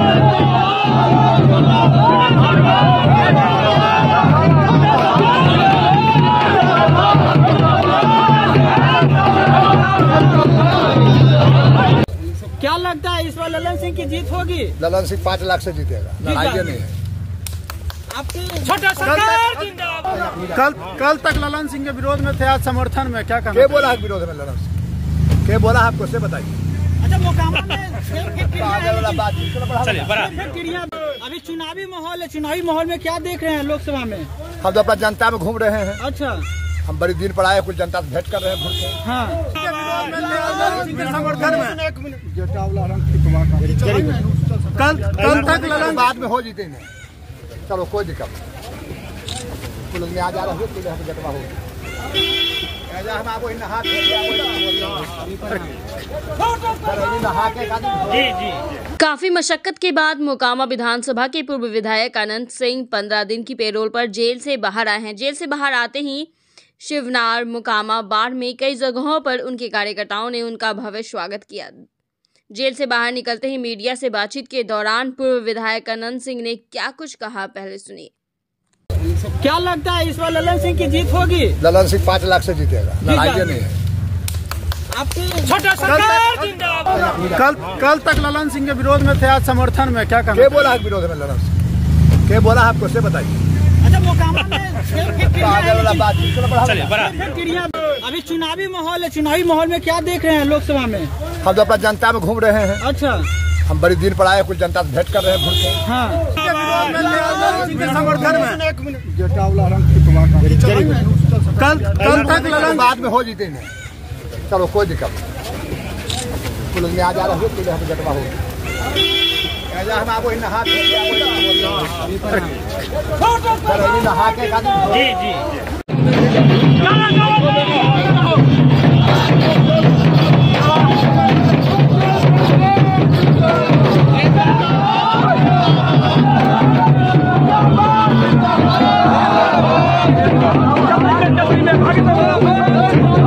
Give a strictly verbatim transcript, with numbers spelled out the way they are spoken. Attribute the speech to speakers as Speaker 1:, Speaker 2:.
Speaker 1: क्या लगता है इस बार ललन सिंह की जीत होगी?
Speaker 2: ललन सिंह पाँच लाख से जीतेगा, आइडिया नहीं है।
Speaker 1: आपकी छोटा सरकार
Speaker 3: कल कल तक ललन सिंह के विरोध में थे, आज समर्थन में, क्या कहना?
Speaker 2: क्या बोला है विरोध में ललन सिंह? क्या बोला आपको से बताइए।
Speaker 1: अच्छा, मोकामा में अभी चुनावी माहौल है, चुनावी माहौल में क्या देख रहे हैं लोकसभा में?
Speaker 2: हम तो अपना जनता में घूम रहे हैं।
Speaker 1: अच्छा,
Speaker 2: हम बड़ी दिन पर आए, कुछ जनता से भेंट कर रहे हैं घूम के।
Speaker 1: हाँ,
Speaker 3: समर्थन में कल कल तक ललन
Speaker 2: बाद में हो जीते नहीं, चलो कोई दिक्कत नहीं। पुलिस में आ जा रहे हैं, जटवा हो हम आपको नहा
Speaker 4: काफी मशक्कत के बाद मोकामा विधानसभा के पूर्व विधायक अनंत सिंह पंद्रह दिन की पेरोल पर जेल से बाहर आए हैं। जेल से बाहर आते ही शिवनार, मोकामा, बाढ़ में कई जगहों पर उनके कार्यकर्ताओं ने उनका भव्य स्वागत किया। जेल से बाहर निकलते ही मीडिया से बातचीत के दौरान पूर्व विधायक अनंत सिंह ने क्या कुछ कहा, पहले सुनिए।
Speaker 1: क्या लगता है इस बार ललन सिंह की जीत होगी?
Speaker 2: ललन सिंह पाँच लाख से जीतेगा, आइडिया नहीं है।
Speaker 1: आपकी छोटा सरकार
Speaker 3: कल कल तक ललन सिंह के विरोध में थे, आज समर्थन में, क्या कहना?
Speaker 2: क्या बोला है विरोध में ललन सिंह? क्या बोला आपको से बताइए।
Speaker 1: अच्छा, मोकामा में अभी चुनावी माहौल है, चुनावी माहौल में क्या देख रहे हैं लोकसभा में?
Speaker 2: हम तो अपना जनता में घूम रहे हैं।
Speaker 1: अच्छा,
Speaker 2: हम बड़ी दिन पर आए, कुछ जनता से भेंट कर रहे हैं घूम के।
Speaker 1: हाँ,
Speaker 3: समर्थन में कल कल तक ललन
Speaker 2: बाद में हो जीते नहीं, चलो कोई दिक्कत नहीं। पुलिस में आ जा रहे हैं, जटवा हो हम आपको नहा नहा के जी जी
Speaker 1: भाग